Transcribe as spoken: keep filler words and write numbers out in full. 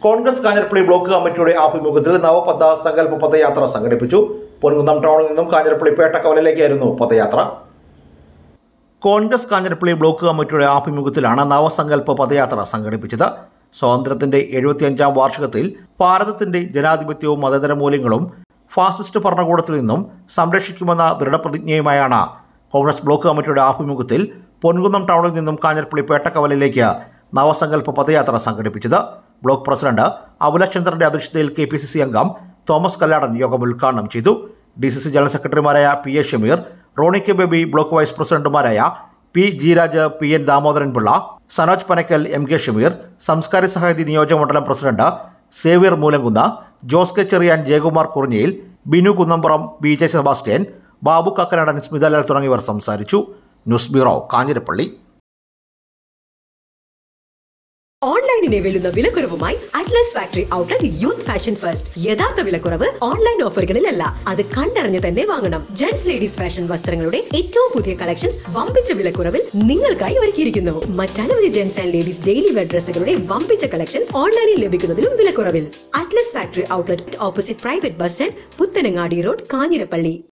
Congress Kanjirappally block കമ്മിറ്റിയുടെ ആഭിമുഖ്യത്തിൽ നവപഥ സങ്കല്പ പദയാത്ര സംഘടിപ്പിച്ചു. പൊൻകുന്നം ടൗണിൽ നിന്നും കാഞ്ഞിരപ്പള്ളി പേട്ട കവലയിലേക്കായിരുന്നു പദയാത്ര. കോൺഗ്രസ് കാഞ്ഞിരപ്പള്ളി ബ്ലോക്ക് കമ്മിറ്റിയുടെ ആഭിമുഖ്യത്തിലാണ് നവസങ്കല്പ പദയാത്ര സംഘടിപ്പിച്ചത്. സ്വാതന്ത്ര്യത്തിന്റെ എഴുപത്തിയഞ്ചാം വാർഷികത്തിൽ ഭാരതത്തിന്റെ ജനാധിപത്യവും മതേതര മൂല്യങ്ങളും ഫാസിസ്റ്റ് ഭരണകൂടത്തിൽ നിന്നും സംരക്ഷിക്കുമെന്ന ദൃഢപ്രതിജ്ഞയുമായാണ് കോൺഗ്രസ് ബ്ലോക്ക് കമ്മിറ്റിയുടെ ആഭിമുഖ്യത്തിൽ പൊൻകുന്നം ടൗണിൽ നിന്നും കാഞ്ഞിരപ്പള്ളി പേട്ട കവലയിലേക്ക് നവസങ്കല്പ പദയാത്ര സംഘടിപ്പിച്ചത്. ബ്ലോക്ക് പ്രസിഡന്റ് അബുലചന്ദ്രന്റെ അധ്യക്ഷതയിൽ കെ പി സി സി അംഗം തോമസ് കല്ലാടൻ യോഗം ഉദ്ഘാടനം ചെയ്തു. ഡി സി സി ജനറൽ സെക്രട്ടറിമാരായ P A Shameer, Rony K Baby, block vice പ്രസിഡന്റുമാരായ P Jiraj, P N Damodaranpillai, Sanoj Panakkal, M K Shameer, Samskara സഹായതി നിയോജകമണ്ഡലം president Xavier Moolamkunnu, Jose K Cherian, Jayakumar Kurinjiyil, Binu Kunnampuram, B J Sebastian, Babu Kakkanadan, Smithalal തുടങ്ങിയവർ സംസാരിച്ചു. News bureau, Kanjirappally. ഓൺലൈനിനെ വെല്ലുന്ന വിലക്കുറവുമായി Atlas factory outlet youth fashion fest. യഥാർത്ഥ വിലക്കുറവ് ഓൺലൈൻ ഓഫറുകളിലല്ല, അത് കണ്ടറിഞ്ഞ് തന്നെ വാങ്ങണം. ജെന്റ്സ് ലേഡീസ് ഫാഷൻ വസ്ത്രങ്ങളുടെ ഏറ്റവും പുതിയ കളക്ഷൻസ് വമ്പിച്ച വിലക്കുറവിൽ നിങ്ങൾക്കായി ഒരുക്കിയിരിക്കുന്നു. മറ്റനവധി gents and ladies daily wear ഡ്രസ്സുകളുടെ വമ്പിച്ച കളക്ഷൻസ് ഓൺലൈനിൽ ലഭിക്കുന്നതിലും വിലക്കുറവിൽ. Atlas factory outlet opposite private bus stand, Puthanangadi road, Kanjirappally.